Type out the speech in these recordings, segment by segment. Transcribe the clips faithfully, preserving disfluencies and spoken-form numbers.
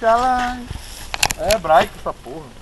lá. É hebraico essa porra.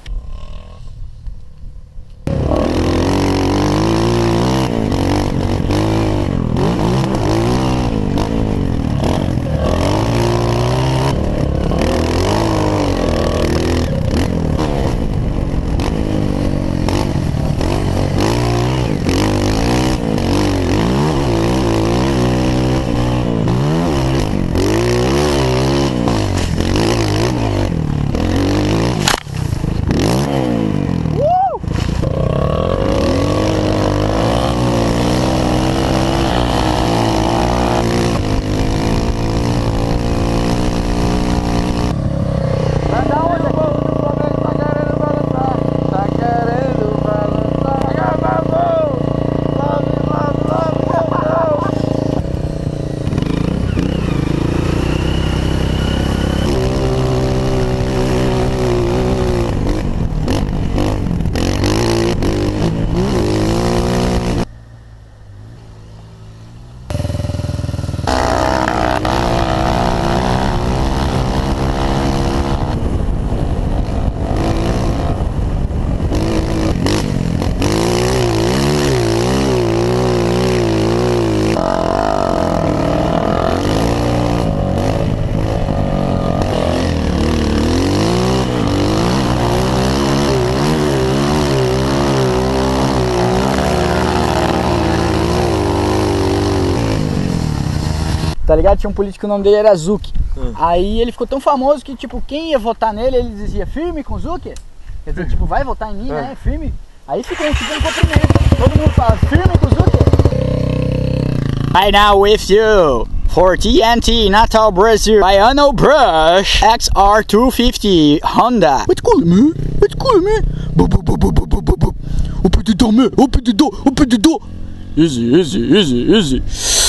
Tá ligado? Tinha um político, o nome dele era Zuc. Hum. Aí ele ficou tão famoso que, tipo, quem ia votar nele, ele dizia firme com Zuc. Quer dizer, tipo, vai votar em mim, É. né? Firme. Aí ficou um tipo um cumprimento. Todo mundo fala firme com Zuc. I now with you for T N T Natal Brazil Baiano Brush X R two fifty Honda. What's cool, man? What's cool, man? Open the door, man. Open the door. Open the door. Easy, easy, easy, easy.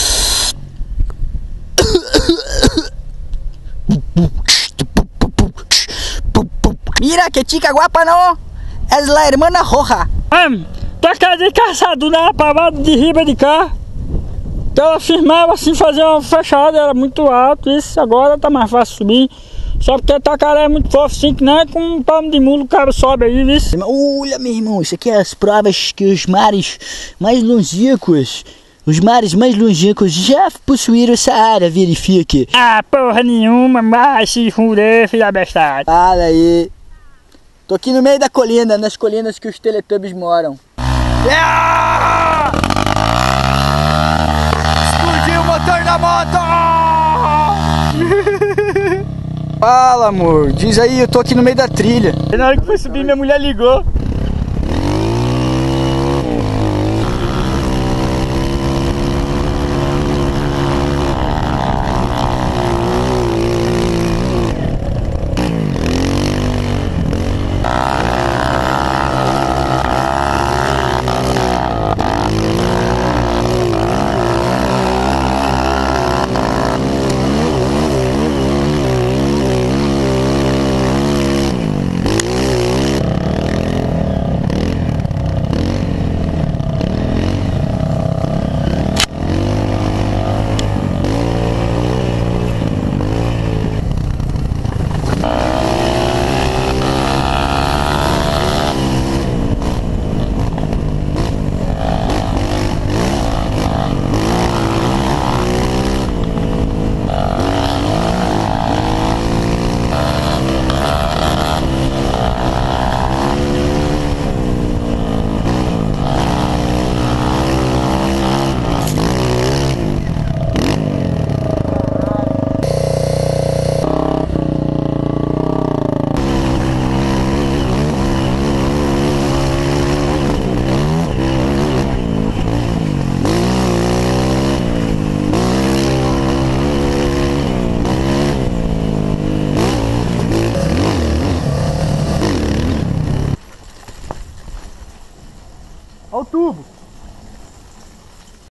Mira que chica guapa, no? Es la hermana roja. Am, toca de caçado na pavada de riba de cá. Então ela firmava assim, fazer uma fechada, era muito alto. Isso agora tá mais fácil subir. Só porque a tacaré é muito forte, assim, que nem com um palmo de mulo o cara sobe aí, viu? Olha, meu irmão, isso aqui é as provas que os mares mais longínquos, os mares mais longínquos já possuíram essa área, verifique. Ah, porra nenhuma, mas se fuder, filha da bestada. Fala aí. Tô aqui no meio da colina, nas colinas que os Teletubbies moram. Yeah! Explodiu o motor da moto! Fala, amor. Diz aí, eu tô aqui no meio da trilha. Na hora que foi subir, minha mulher ligou.